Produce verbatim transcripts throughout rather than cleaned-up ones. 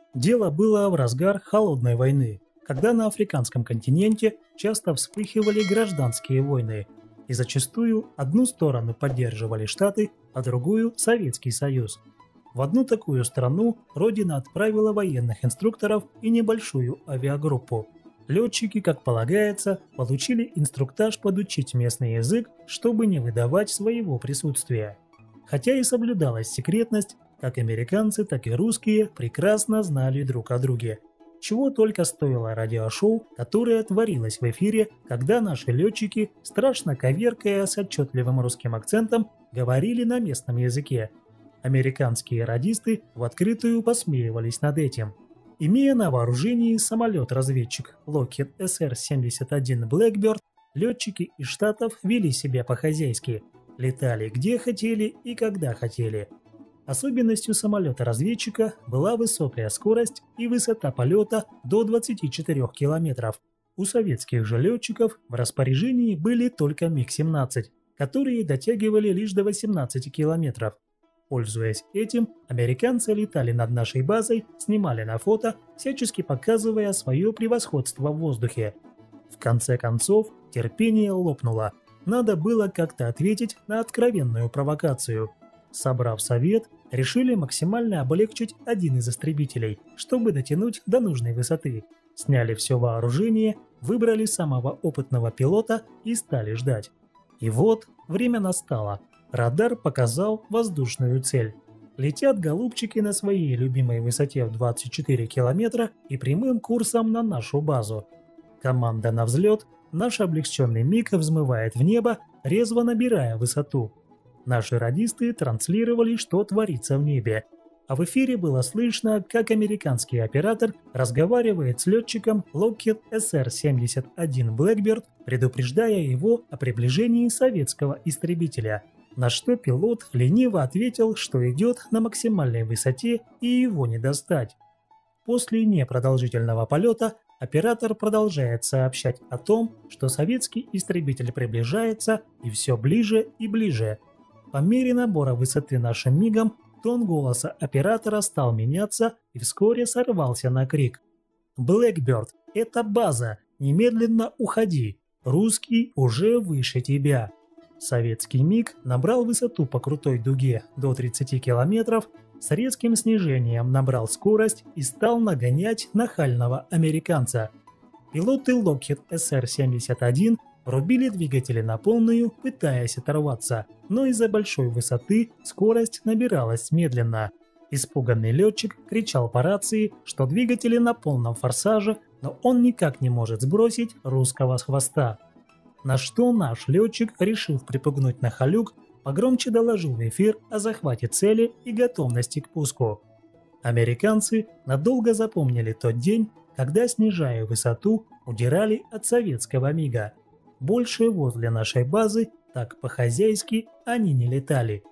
Дело было в разгар холодной войны, когда на африканском континенте часто вспыхивали гражданские войны, и зачастую одну сторону поддерживали Штаты, а другую – Советский Союз. В одну такую страну Родина отправила военных инструкторов и небольшую авиагруппу. Летчики, как полагается, получили инструктаж подучить местный язык, чтобы не выдавать своего присутствия. Хотя и соблюдалась секретность, как американцы, так и русские прекрасно знали друг о друге. Чего только стоило радиошоу, которое творилось в эфире, когда наши летчики, страшно коверкая с отчетливым русским акцентом, говорили на местном языке. Американские радисты в открытую посмеивались над этим. Имея на вооружении самолет-разведчик Lockheed эс эр семьдесят один Blackbird, летчики из Штатов вели себя по-хозяйски, летали где хотели и когда хотели. Особенностью самолета-разведчика была высокая скорость и высота полета до двадцати четырёх километров. У советских же летчиков в распоряжении были только миг семнадцать, которые дотягивали лишь до восемнадцати километров. Пользуясь этим, американцы летали над нашей базой, снимали на фото, всячески показывая свое превосходство в воздухе. В конце концов, терпение лопнуло. Надо было как-то ответить на откровенную провокацию. Собрав совет, решили максимально облегчить один из истребителей, чтобы дотянуть до нужной высоты. Сняли все вооружение, выбрали самого опытного пилота и стали ждать. И вот время настало. Радар показал воздушную цель. Летят голубчики на своей любимой высоте в двадцать четыре километра и прямым курсом на нашу базу. Команда на взлет, наш облегченный миг взмывает в небо, резво набирая высоту. Наши радисты транслировали, что творится в небе, а в эфире было слышно, как американский оператор разговаривает с летчиком Lockheed эс эр семьдесят один Blackbird, предупреждая его о приближении советского истребителя. На что пилот лениво ответил, что идет на максимальной высоте и его не достать. После непродолжительного полета оператор продолжает сообщать о том, что советский истребитель приближается и все ближе и ближе. По мере набора высоты нашим мигом тон голоса оператора стал меняться и вскоре сорвался на крик. «Blackbird, это база! Немедленно уходи! Русский уже выше тебя!» Советский миг набрал высоту по крутой дуге до тридцати километров, с резким снижением набрал скорость и стал нагонять нахального американца. Пилоты Lockheed эс эр семьдесят один рубили двигатели на полную, пытаясь оторваться, но из-за большой высоты скорость набиралась медленно. Испуганный летчик кричал по рации, что двигатели на полном форсаже, но он никак не может сбросить русского с хвоста. На что наш летчик, решив припугнуть нахалюк, погромче доложил в эфир о захвате цели и готовности к пуску. Американцы надолго запомнили тот день, когда, снижая высоту, удирали от советского мига. Больше возле нашей базы так по-хозяйски они не летали.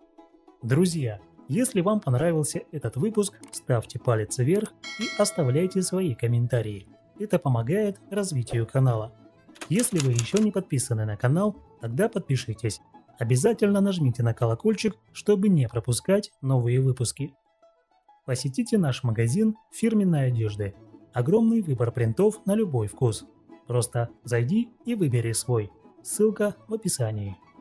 Друзья, если вам понравился этот выпуск, ставьте палец вверх и оставляйте свои комментарии. Это помогает развитию канала. Если вы еще не подписаны на канал, тогда подпишитесь. Обязательно нажмите на колокольчик, чтобы не пропускать новые выпуски. Посетите наш магазин фирменной одежды. Огромный выбор принтов на любой вкус. Просто зайди и выбери свой. Ссылка в описании.